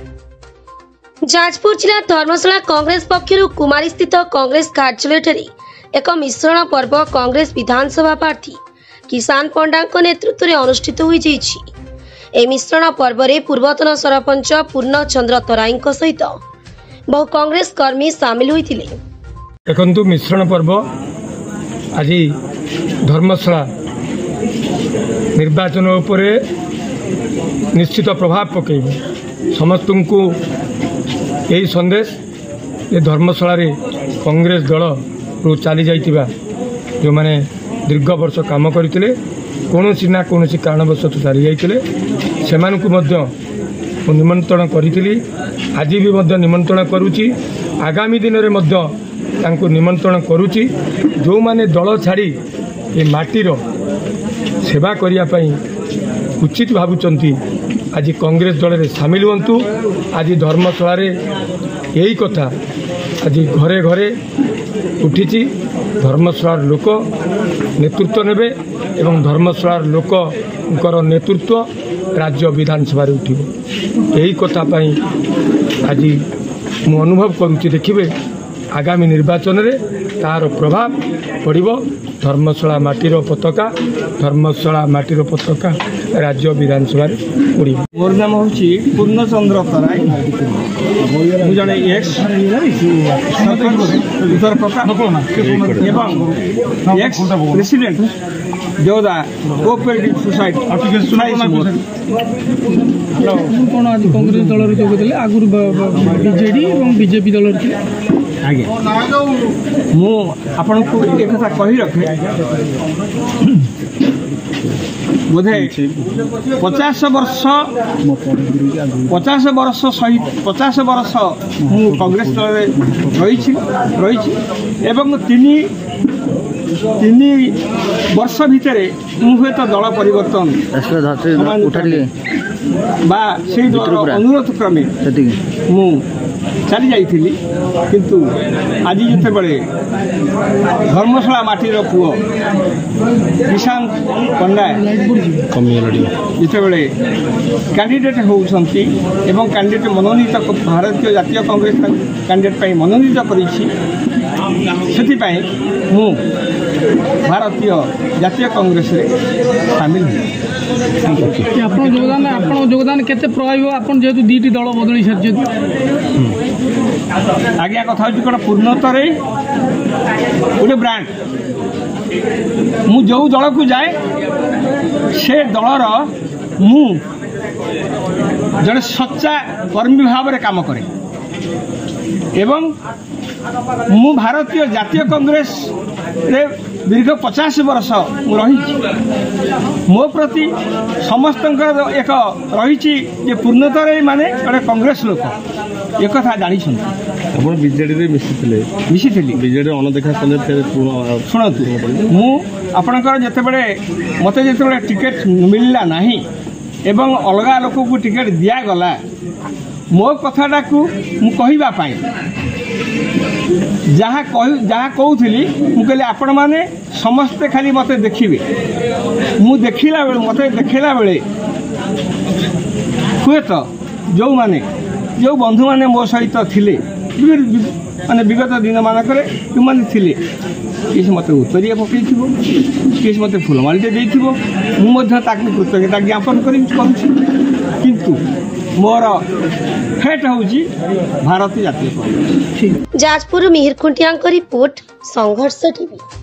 जाजपुर जिला धर्मशाला कांग्रेस पक्षर कुमारी स्थित कांग्रेस कार्यालय एक मिश्रण पर्व कांग्रेस विधानसभा प्रार्थी किसान पंडा नेतृत्व में अनुष्ठित हो मिश्रण पर्व में पूर्वतन सरपंच पूर्णचंद्र तराई सहित बहु कांग्रेस कर्मी सामिल होते। देखु मिश्रण पर्व आज धर्मशाला निर्वाचन उपरे निश्चित प्रभाव पकेब समस्त को यही संदेश ये धर्मशाला रे कांग्रेस दल रू चली जाइतिबा जो माने दीर्घ वर्ष काम करथिले कोनोसी ना कोनोसी कारणवश चली जाइतिले सेमानकु मध्य निमंत्रण करिथिली आज भी मध्य निमंत्रण करूची आगामी दिन रे मध्य तांको निमंत्रण करूची जो माने दल छाड़ी ये माटीर सेवा करिया पई उचित भावुचंती आज कांग्रेस दल रे सामिल हुंतु। आज धर्मशाला रे यही कथा आज घरे घरे उठी धर्मशाला लोक नेतृत्व नेबे एवं धर्मशाला लोकर नेतृत्व राज्य विधानसभा रे उठिबो यही कथा पई आज मु अनुभव करूची। देखिबे आगामी निर्वाचन रे तार प्रभाव पड़िबो धर्मशाला माटीर पताका राज्य विधानसभा उड़ी। मोर नाम हूँ पूर्णचंद्र तराई मुझे जड़े ex Uttar Prakash ex president Joda cooperative society कौन आज कांग्रेस दल जोगदे आगुरी बीजेडी और बीजेपी दल आज्ञा मु आपण को एक कथा कही रखे बोधे 50 वर्ष मु कांग्रेस दल रही एवं तीन वर्ष भितर मुझे तो दल परिवर्तन बा से अनुरोध क्रमे मु चली जाइली किंतु आज जिते बड़े धर्मशाला माटीर पुओ किसान पंडा जिते बड़े कैंडिडेट होती एवं कैंडिडेट मनोनीत भारतीय जातीय कांग्रेस कैंडिडेट मनोनीत कर मु भारतीय जातीय कांग्रेस रे सामिल योगदान केते प्रभाव आपन जेतु दीटी दल बदली सारी आज्ञा कथा हूँ कौन पूर्णतर गोटे ब्रांड मु जो दल को जाए से दलर मु जड़े सच्चा कर्मी भाव में काम करे एवं मु भारतीय जातीय कांग्रेस रे दीर्घ 50 वर्ष रही मो प्रति समस्त एक रही पूर्णतर माने गोटे कांग्रेस लोक एक कथा जानी बीजेडी मिसी बीजेडी अणदेखा शुणु मु आपणकर जितेबले मत जिते टिकेट मिलला नहीं एवं अलगा लोक को टिकेट दिगला मो कथाटा को मु कहवाई जहाँ कहूली मुझे आपण मैंने समस्ते खाली मत देखिए मु देखला बेले मत देखला बेले हुए तो जो माने जो बंधु माने मो सहित थिले माने विगत दिन मानक थे किसी मत उत्तरीय पकई किसी मत फुलमालीटे देते कृतज्ञता ज्ञापन किंतु मोर हेट हूँ भारतीय जातीय जाजपुर मिहिर खुंटिया रिपोर्ट संघर्ष टीवी।